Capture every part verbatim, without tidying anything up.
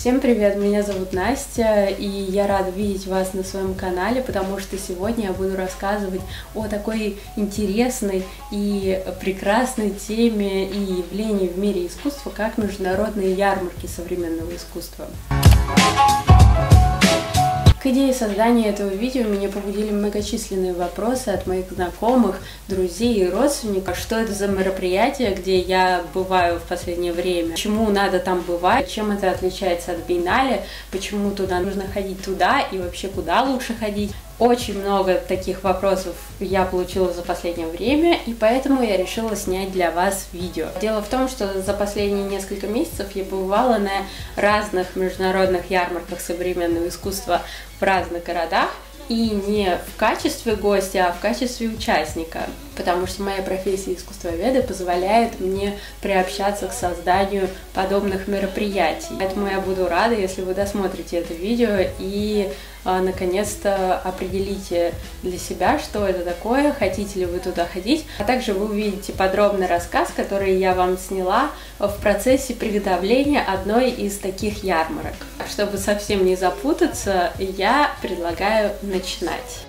Всем привет, меня зовут Настя, и я рада видеть вас на своем канале, потому что сегодня я буду рассказывать о такой интересной и прекрасной теме и явлении в мире искусства, как международные ярмарки современного искусства. К идее создания этого видео меня побудили многочисленные вопросы от моих знакомых, друзей и родственников. Что это за мероприятие, где я бываю в последнее время? Почему надо там бывать? Чем это отличается от биеннале? Почему туда нужно ходить туда? И вообще куда лучше ходить? Очень много таких вопросов я получила за последнее время, и поэтому я решила снять для вас видео. Дело в том, что за последние несколько месяцев я побывала на разных международных ярмарках современного искусства в разных городах, и не в качестве гостя, а в качестве участника, потому что моя профессия искусствоведа позволяет мне приобщаться к созданию подобных мероприятий. Поэтому я буду рада, если вы досмотрите это видео и э, наконец-то определите для себя, что это такое, хотите ли вы туда ходить. А также вы увидите подробный рассказ, который я вам сняла в процессе приготовления одной из таких ярмарок. Чтобы совсем не запутаться, я предлагаю начинать.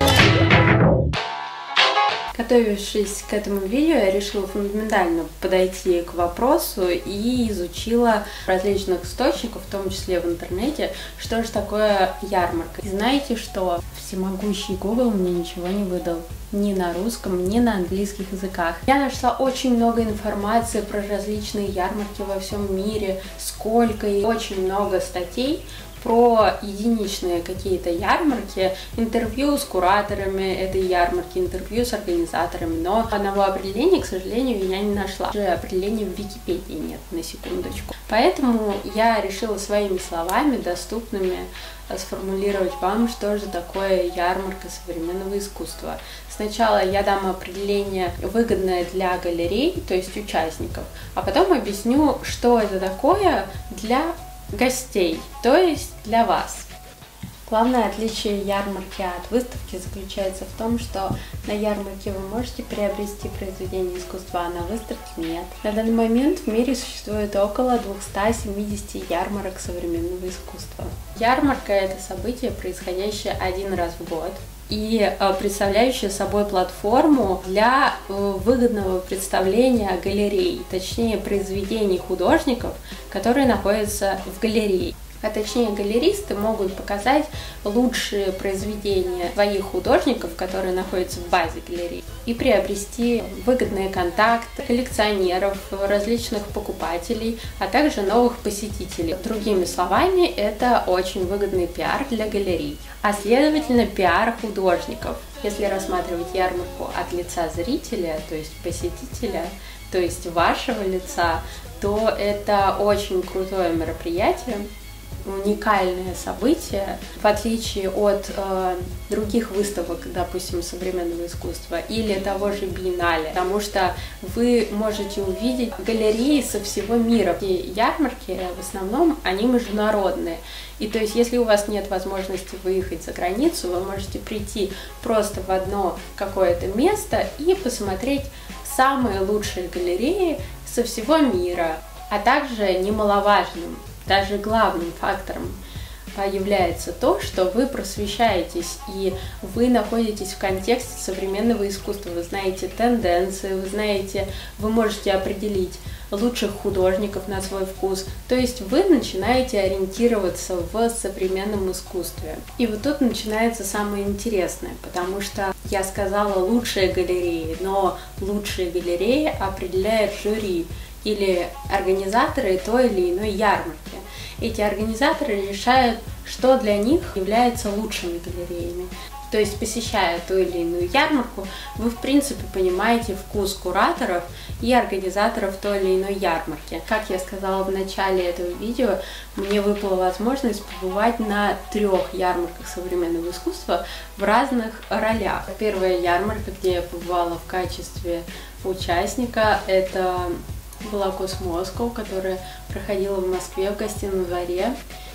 Готовившись к этому видео, я решила фундаментально подойти к вопросу и изучила различных источников, в том числе в интернете, что же такое ярмарка. И знаете, что всемогущий Google мне ничего не выдал ни на русском, ни на английских языках. Я нашла очень много информации про различные ярмарки во всем мире, сколько и очень много статей про единичные какие-то ярмарки, интервью с кураторами этой ярмарки, интервью с организаторами, но одного определения, к сожалению, я не нашла. Даже определения в Википедии нет, на секундочку. Поэтому я решила своими словами, доступными, сформулировать вам, что же такое ярмарка современного искусства. Сначала я дам определение, выгодное для галерей, то есть участников, а потом объясню, что это такое для гостей, то есть для вас. Главное отличие ярмарки от выставки заключается в том, что на ярмарке вы можете приобрести произведение искусства, а на выставке нет. На данный момент в мире существует около двухсот семидесяти ярмарок современного искусства. Ярмарка – это событие, происходящее один раз в год и представляющая собой платформу для выгодного представления галерей, точнее произведений художников, которые находятся в галерее. А точнее галеристы могут показать лучшие произведения своих художников, которые находятся в базе галереи, и приобрести выгодные контакты коллекционеров, различных покупателей, а также новых посетителей. Другими словами, это очень выгодный пиар для галерей, а следовательно пиар художников. Если рассматривать ярмарку от лица зрителя, то есть посетителя, то есть вашего лица, то это очень крутое мероприятие, уникальное событие, в отличие от э, других выставок, допустим, современного искусства или того же биеннале, потому что вы можете увидеть галереи со всего мира. И ярмарки в основном они международные, и то есть если у вас нет возможности выехать за границу, вы можете прийти просто в одно какое-то место и посмотреть самые лучшие галереи со всего мира, а также немаловажным, даже главным фактором является то, что вы просвещаетесь и вы находитесь в контексте современного искусства. Вы знаете тенденции, вы знаете, вы можете определить лучших художников на свой вкус. То есть вы начинаете ориентироваться в современном искусстве. И вот тут начинается самое интересное, потому что я сказала лучшие галереи, но лучшие галереи определяет жюри или организаторы той или иной ярмарки. Эти организаторы решают, что для них является лучшими галереями. То есть, посещая ту или иную ярмарку, вы, в принципе, понимаете вкус кураторов и организаторов той или иной ярмарки. Как я сказала в начале этого видео, мне выпала возможность побывать на трех ярмарках современного искусства в разных ролях. Первая ярмарка, где я побывала в качестве участника, это была Cosmosco, которая проходила в Москве в Гостином дворе.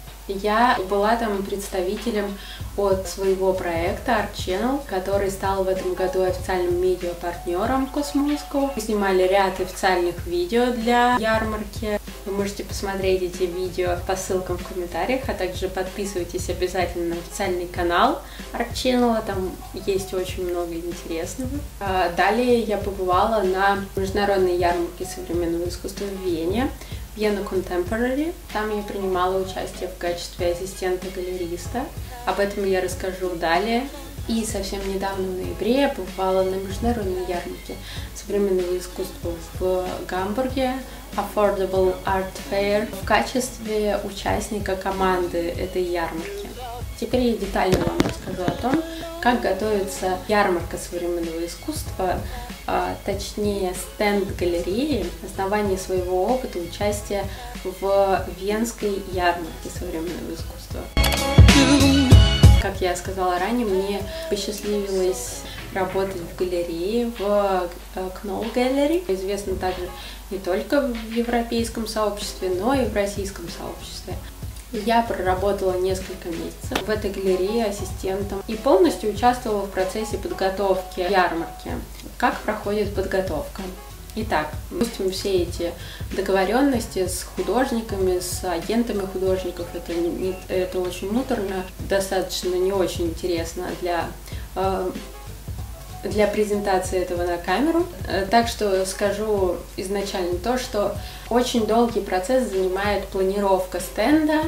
Я была там представителем от своего проекта Art Channel, который стал в этом году официальным медиапартнером Cosmosco. Мы снимали ряд официальных видео для ярмарки. Вы можете посмотреть эти видео по ссылкам в комментариях, а также подписывайтесь обязательно на официальный канал Art Channel, там есть очень много интересного. Далее я побывала на международной ярмарке современного искусства в Вене, Vienna Contemporary. Там я принимала участие в качестве ассистента-галериста. Об этом я расскажу далее. И совсем недавно, в ноябре, я побывала на международной ярмарке современного искусства в Гамбурге, Affordable Art Fair, в качестве участника команды этой ярмарки. Теперь я детально вам расскажу о том, как готовится ярмарка современного искусства, а, точнее стенд галереи, основание своего опыта участия в Венской ярмарке современного искусства. Как я сказала ранее, мне посчастливилось работать в галерее, в Knoll Gallery, известно также не только в европейском сообществе, но и в российском сообществе. Я проработала несколько месяцев в этой галерее ассистентом и полностью участвовала в процессе подготовки ярмарки. Как проходит подготовка? Итак, допустим, все эти договоренности с художниками, с агентами художников, это, не, это очень муторно, достаточно не очень интересно для, э, для презентации этого на камеру. Так что скажу изначально то, что очень долгий процесс занимает планировка стенда,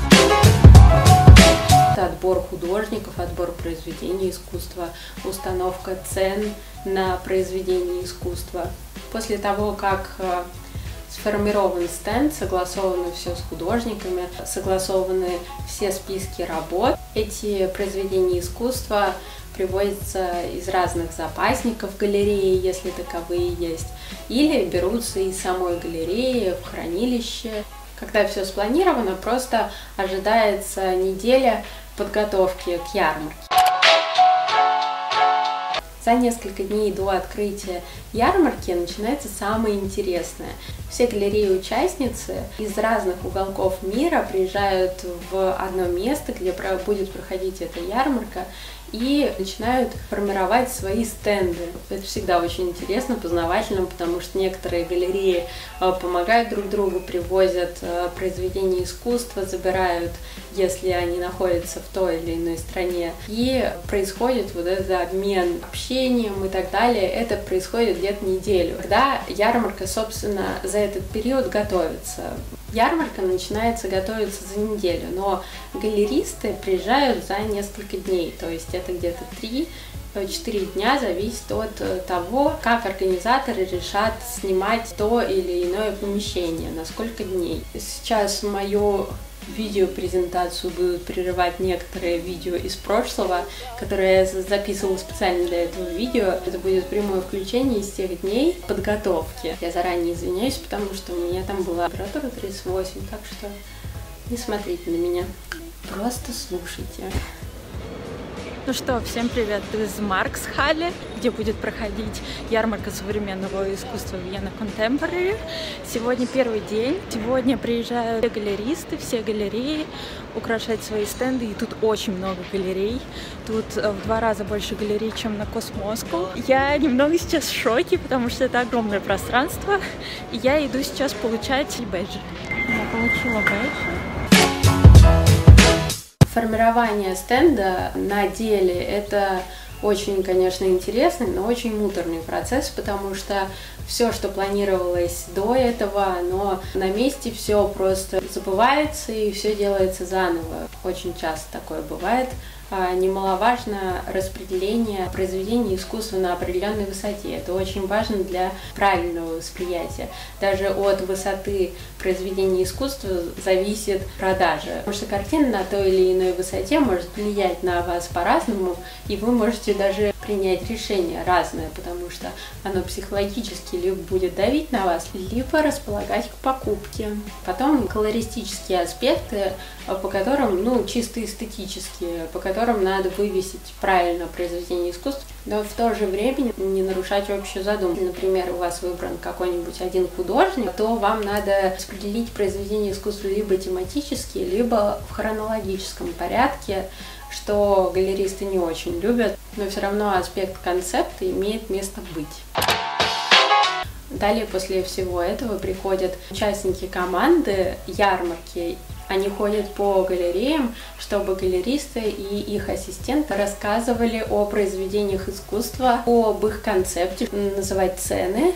отбор художников, отбор произведений искусства, установка цен на произведения искусства. После того, как сформирован стенд, согласовано все с художниками, согласованы все списки работ, эти произведения искусства привозятся из разных запасников галереи, если таковые есть, или берутся из самой галереи в хранилище. Когда все спланировано, просто ожидается неделя подготовки к ярмарке. За несколько дней до открытия ярмарки начинается самое интересное. Все галереи-участницы из разных уголков мира приезжают в одно место, где будет проходить эта ярмарка, и начинают формировать свои стенды. Это всегда очень интересно, познавательно, потому что некоторые галереи помогают друг другу, привозят произведения искусства, забирают, если они находятся в той или иной стране. И происходит вот этот обмен общением и так далее. Это происходит где-то неделю. Когда ярмарка, собственно, за этот период готовится. Ярмарка начинается готовиться за неделю, но галеристы приезжают за несколько дней, то есть это где-то три-четыре дня, зависит от того, как организаторы решат снимать то или иное помещение, на сколько дней. Сейчас мою видеопрезентацию будут прерывать некоторые видео из прошлого, которые я записывала специально для этого видео. Это будет прямое включение из тех дней подготовки. Я заранее извиняюсь, потому что у меня там была температура тридцать восемь, так что не смотрите на меня, просто слушайте. Ну что, всем привет из Маркс-Халле, где будет проходить ярмарка современного искусства Vienna Contemporary. Сегодня первый день. Сегодня приезжают все галеристы, все галереи украшать свои стенды. И тут очень много галерей. Тут в два раза больше галерей, чем на Космоску. Я немного сейчас в шоке, потому что это огромное пространство. И я иду сейчас получать бэджи. Я получила бэджи. Формирование стенда на деле — это очень, конечно, интересный, но очень муторный процесс, потому что все, что планировалось до этого, оно на месте все просто забывается и все делается заново. Очень часто такое бывает. Немаловажно распределение произведений искусства на определенной высоте. Это очень важно для правильного восприятия. Даже от высоты произведения искусства зависит продажа. Потому что картина на той или иной высоте может влиять на вас по-разному, и вы можете даже принять решение разное, потому что оно психологически либо будет давить на вас, либо располагать к покупке. Потом колористические аспекты, по которым, ну, чисто эстетические, по которым надо вывесить правильно произведение искусства, но в то же время не нарушать общую задумку. Например, у вас выбран какой-нибудь один художник, то вам надо распределить произведение искусства либо тематически, либо в хронологическом порядке, что галеристы не очень любят, но все равно аспект концепта имеет место быть. Далее, после всего этого, приходят участники команды ярмарки. Они ходят по галереям, чтобы галеристы и их ассистенты рассказывали о произведениях искусства, об их концепте, называть цены.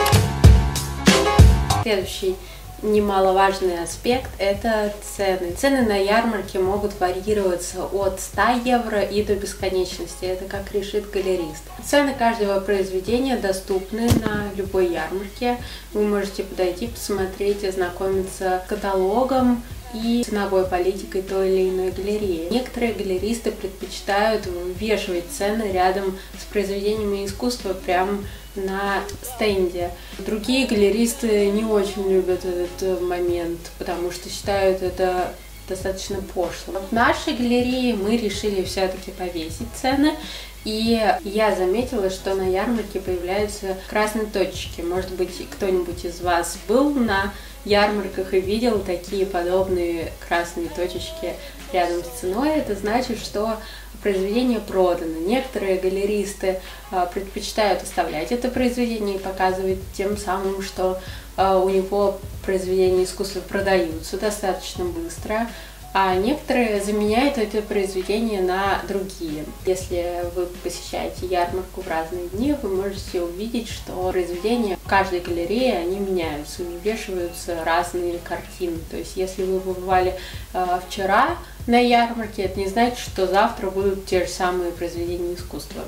Следующий немаловажный аспект – это цены. Цены на ярмарке могут варьироваться от ста евро и до бесконечности. Это как решит галерист. Цены каждого произведения доступны на любой ярмарке. Вы можете подойти, посмотреть, ознакомиться с каталогом и ценовой политикой той или иной галереи. Некоторые галеристы предпочитают вывешивать цены рядом с произведениями искусства прямо на стенде. Другие галеристы не очень любят этот момент, потому что считают это достаточно пошло. В нашей галерее мы решили все-таки повесить цены, и я заметила, что на ярмарке появляются красные точки. Может быть, кто-нибудь из вас был на ярмарках и видел такие подобные красные точечки рядом с ценой. Это значит, что произведение продано. Некоторые галеристы а, предпочитают оставлять это произведение и показывать тем самым, что а, у него произведения искусства продаются достаточно быстро, а некоторые заменяют это произведение на другие. Если вы посещаете ярмарку в разные дни, вы можете увидеть, что произведения в каждой галерее, они меняются, вывешиваются разные картины. То есть, если вы побывали э, вчера на ярмарке, это не значит, что завтра будут те же самые произведения искусства.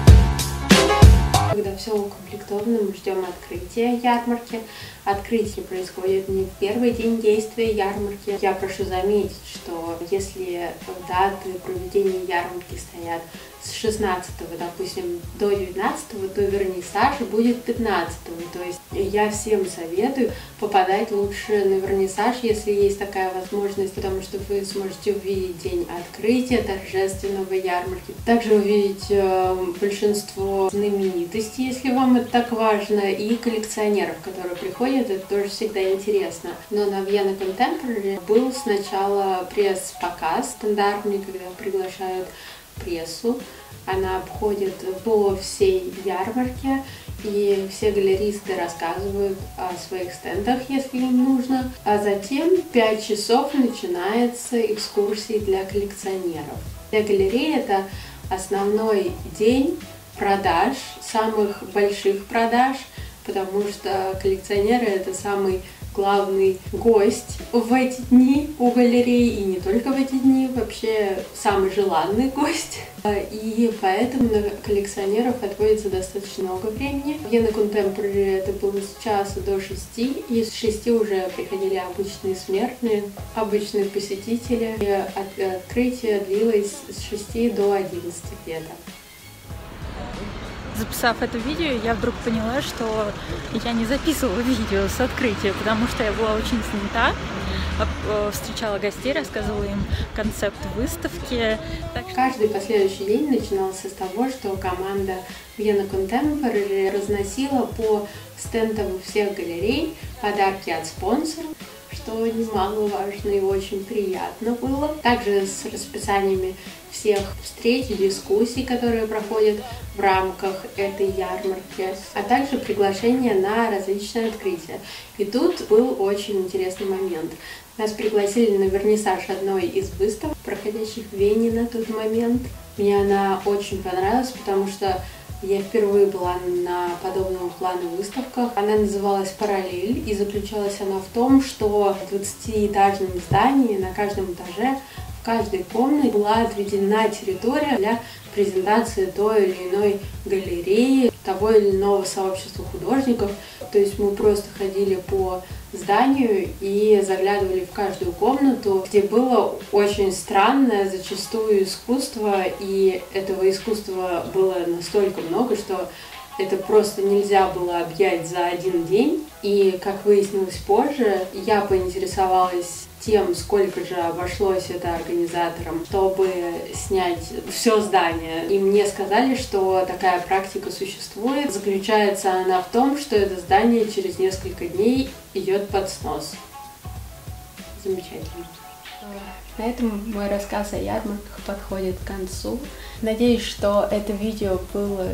Когда все укомплектовано, мы ждем открытия ярмарки. Открытие происходит не в первый день действия ярмарки. Я прошу заметить, что если даты проведения ярмарки стоят с шестнадцатого, допустим, до девятнадцатого, то вернисаж будет пятнадцатого. То есть я всем советую попадать лучше на вернисаж, если есть такая возможность, потому что вы сможете увидеть день открытия торжественного ярмарки. Также увидеть э, большинство знаменитостей, если вам это так важно, и коллекционеров, которые приходят, это тоже всегда интересно. Но на Vienna Contemporary был сначала пресс-показ стандартный, когда приглашают прессу. Она обходит по всей ярмарке, и все галеристы рассказывают о своих стендах, если им нужно. А затем в пять часов начинается экскурсии для коллекционеров. Для галереи это основной день продаж, самых больших продаж, потому что коллекционеры — это самый главный гость в эти дни у галереи, и не только в эти дни, вообще самый желанный гость. И поэтому на коллекционеров отводится достаточно много времени. В Vienna Contemporary это было с часа до шести, и с шести уже приходили обычные смертные, обычные посетители. И открытие длилось с шести до одиннадцати где-то. Записав это видео, я вдруг поняла, что я не записывала видео с открытия, потому что я была очень занята, встречала гостей, рассказывала им концепт выставки. Так что... Каждый последующий день начинался с того, что команда Vienna Contemporary разносила по стендам всех галерей подарки от спонсоров, что немаловажно и очень приятно было. Также с расписаниями всех встреч и дискуссий, которые проходят в рамках этой ярмарки, а также приглашения на различные открытия. И тут был очень интересный момент. Нас пригласили на вернисаж одной из выставок, проходящих в Вене на тот момент. Мне она очень понравилась, потому что я впервые была на подобного плана выставках. Она называлась «Параллель», и заключалась она в том, что в двадцатиэтажном здании на каждом этаже в каждой комнате была отведена территория для презентации той или иной галереи, того или иного сообщества художников. То есть мы просто ходили по зданию и заглядывали в каждую комнату, где было очень странное зачастую искусство, и этого искусства было настолько много, что это просто нельзя было объять за один день. И, как выяснилось позже, я поинтересовалась тем, сколько же обошлось это организаторам, чтобы снять все здание. И мне сказали, что такая практика существует. Заключается она в том, что это здание через несколько дней идет под снос. Замечательно. На этом мой рассказ о ярмарках подходит к концу. Надеюсь, что это видео было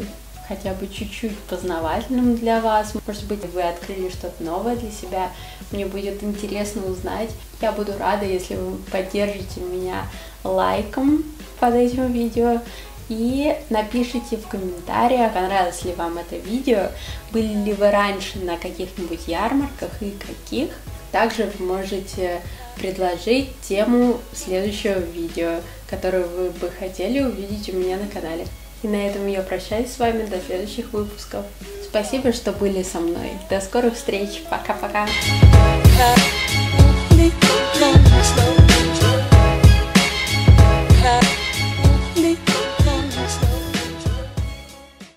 хотя бы чуть-чуть познавательным для вас. Может быть, вы открыли что-то новое для себя. Мне будет интересно узнать. Я буду рада, если вы поддержите меня лайком под этим видео. И напишите в комментариях, понравилось ли вам это видео, были ли вы раньше на каких-нибудь ярмарках и каких. Также вы можете предложить тему следующего видео, которую вы бы хотели увидеть у меня на канале. И на этом я прощаюсь с вами до следующих выпусков. Спасибо, что были со мной. До скорых встреч. Пока-пока.